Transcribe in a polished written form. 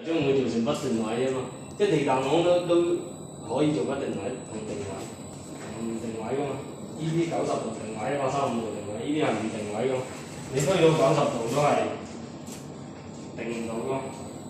將會做成不定位啊嘛，即係地彈簧都可以做不定位同定位，唔定位噶嘛。呢啲90度定位，135度定位，呢啲係唔定位噶嘛。你推到90度都係定唔到噶。